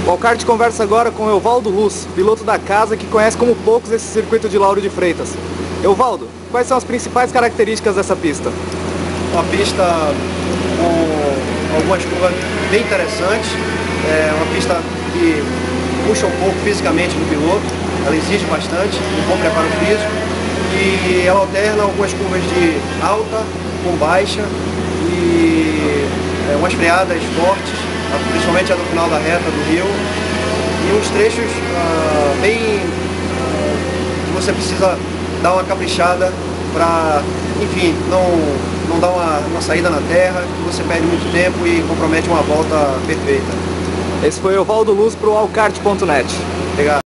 O Alkart conversa agora com Evaldo Luz, piloto da casa que conhece como poucos esse circuito de Lauro de Freitas. Evaldo, quais são as principais características dessa pista? Uma pista com algumas curvas bem interessantes, é uma pista que puxa um pouco fisicamente do piloto, ela exige bastante, um bom preparo físico, e ela alterna algumas curvas de alta com baixa e umas freadas fortes, principalmente a no final da reta do rio, e uns trechos que você precisa dar uma caprichada para, enfim, não dar uma saída na terra, que você perde muito tempo e compromete uma volta perfeita. Esse foi o Evaldo Luz para o Alkart.net. Obrigado.